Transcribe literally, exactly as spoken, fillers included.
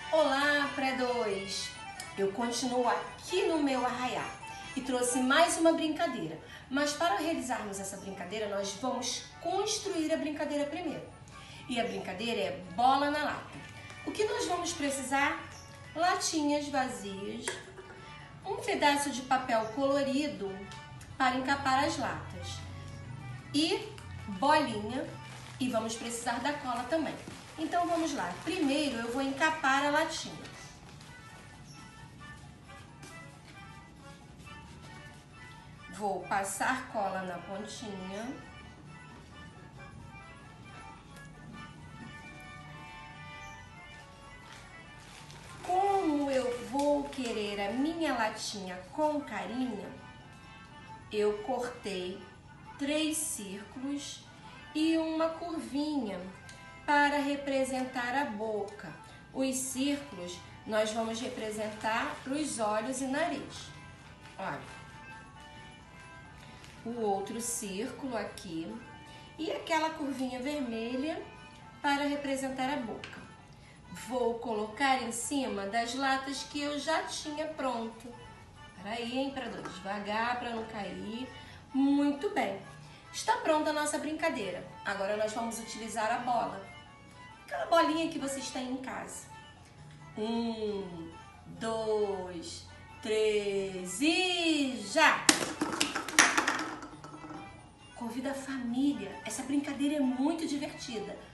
Olá, pré dois! Eu continuo aqui no meu arraiá e trouxe mais uma brincadeira. Mas para realizarmos essa brincadeira, nós vamos construir a brincadeira primeiro. E a brincadeira é bola na lata. O que nós vamos precisar? Latinhas vazias, um pedaço de papel colorido para encapar as latas e bolinha, e vamos precisar da cola também. Então vamos lá, primeiro eu vou encapar a latinha. Vou passar cola na pontinha. Como eu vou querer a minha latinha com carinho, eu cortei três círculos e uma curvinha para representar a boca. Os círculos nós vamos representar os olhos e nariz. Olha, o outro círculo aqui e aquela curvinha vermelha para representar a boca. Vou colocar em cima das latas que eu já tinha pronto. Peraí, hein, para dois, devagar para não cair. Muito bem. Está pronta a nossa brincadeira. Agora nós vamos utilizar a bola. Aquela bolinha que vocês têm em casa. Um, dois, três e já! Convida a família. Essa brincadeira é muito divertida.